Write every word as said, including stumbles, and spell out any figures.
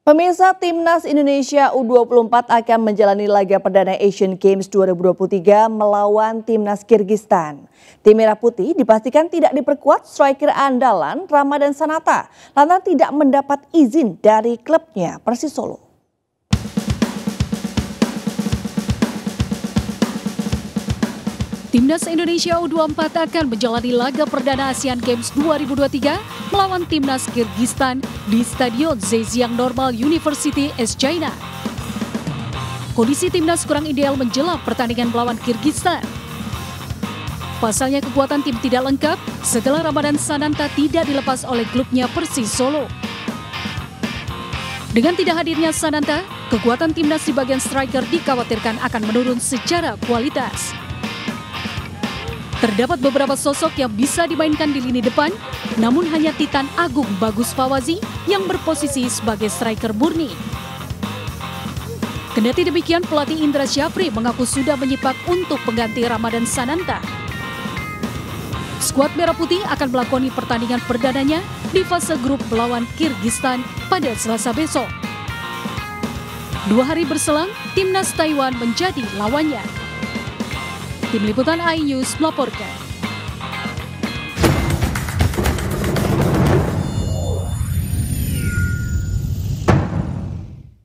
Pemirsa, Timnas Indonesia U dua puluh empat akan menjalani laga perdana Asian Games dua ribu dua puluh tiga melawan Timnas Kirgistan. Tim Merah Putih dipastikan tidak diperkuat striker andalan Ramadan Sananta lantaran tidak mendapat izin dari klubnya Persis Solo. Timnas Indonesia U dua puluh empat akan menjalani laga perdana Asian Games dua ribu dua puluh tiga melawan Timnas Kirgistan di Stadion Zhejiang Normal University S China. Kondisi Timnas kurang ideal menjelang pertandingan melawan Kirgistan. Pasalnya kekuatan tim tidak lengkap setelah Ramadan Sananta tidak dilepas oleh klubnya Persis Solo. Dengan tidak hadirnya Sananta, kekuatan Timnas di bagian striker dikhawatirkan akan menurun secara kualitas. Terdapat beberapa sosok yang bisa dimainkan di lini depan, namun hanya Titan Agung Bagus Fawazi yang berposisi sebagai striker murni. Kendati demikian, pelatih Indra Syafri mengaku sudah menyipak untuk pengganti Ramadan Sananta. Skuad Merah Putih akan melakoni pertandingan perdananya di fase grup melawan Kirgistan pada Selasa besok. Dua hari berselang, Timnas Taiwan menjadi lawannya. Tim Liputan iNews melaporkan.